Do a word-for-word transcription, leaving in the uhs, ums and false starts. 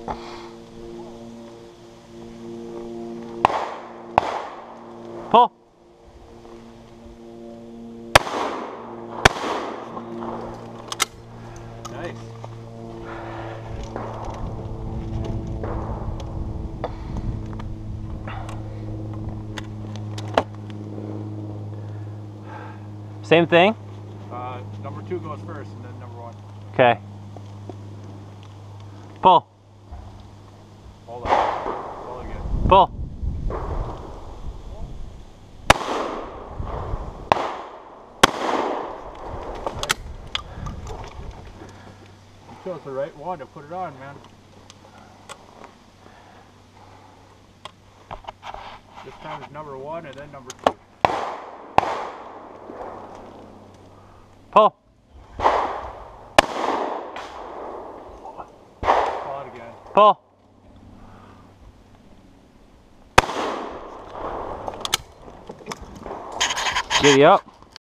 Pull. Nice. Same thing? Uh, number two goes first and then number one. Okay. Pull. Hold on. Pull again. Pull. You chose the right one to put it on, man. This time it's number one and then number two. Pull. Pull it again. Pull. Giddy up.